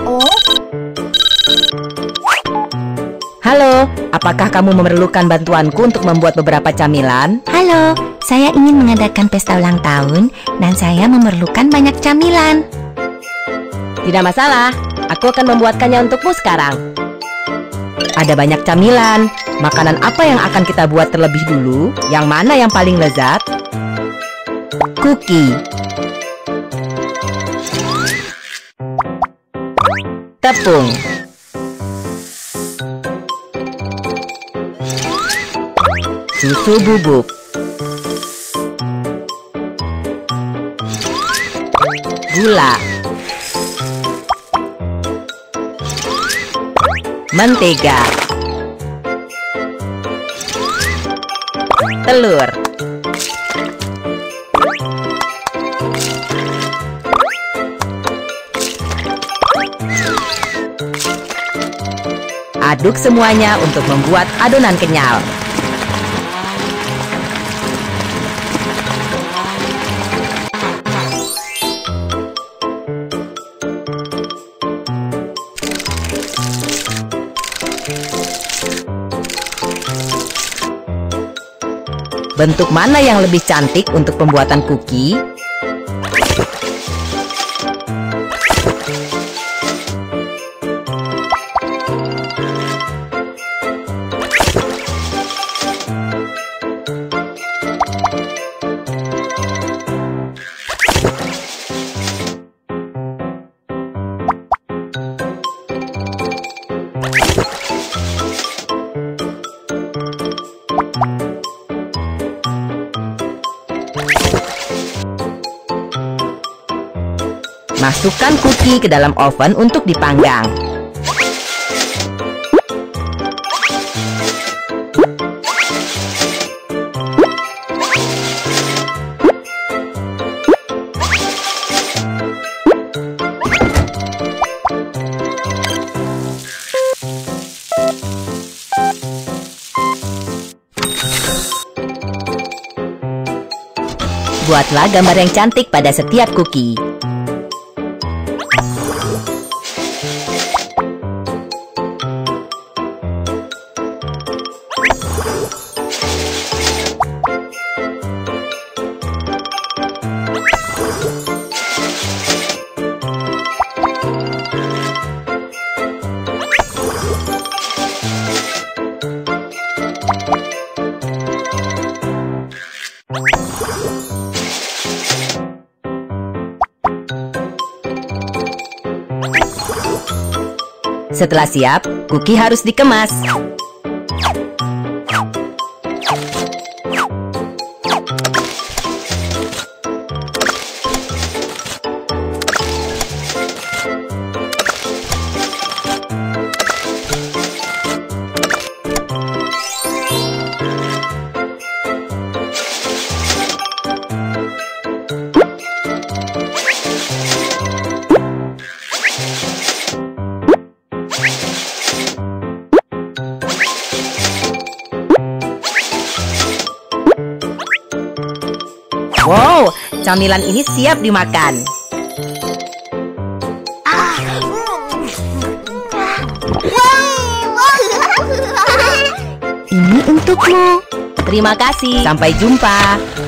Halo, apakah kamu memerlukan bantuanku untuk membuat beberapa camilan? Halo, saya ingin mengadakan pesta ulang tahun dan saya memerlukan banyak camilan. Tidak masalah, aku akan membuatkannya untukmu sekarang. Ada banyak camilan. Makanan apa yang akan kita buat terlebih dulu? Yang mana yang paling lezat? Kuki, tepung, susu bubuk, gula, mentega, telur, aduk semuanya untuk membuat adonan kenyal. Bentuk mana yang lebih cantik untuk pembuatan kuki? Masukkan kuki ke dalam oven untuk dipanggang. Buatlah gambar yang cantik pada setiap kuki. Setelah siap, kuki harus dikemas. Wow, camilan ini siap dimakan. Ini untukmu. Terima kasih. Sampai jumpa.